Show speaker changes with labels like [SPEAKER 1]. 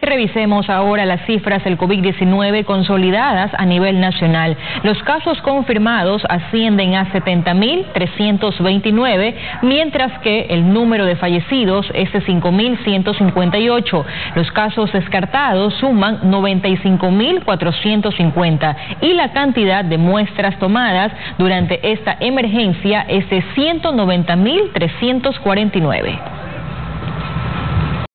[SPEAKER 1] revisemos ahora las cifras del COVID-19 consolidadas a nivel nacional. Los casos confirmados ascienden a 70.329, mientras que el número de fallecidos es de 5.158. Los casos descartados suman 95.450 y la cantidad de muestras tomadas durante esta emergencia es de 190.349.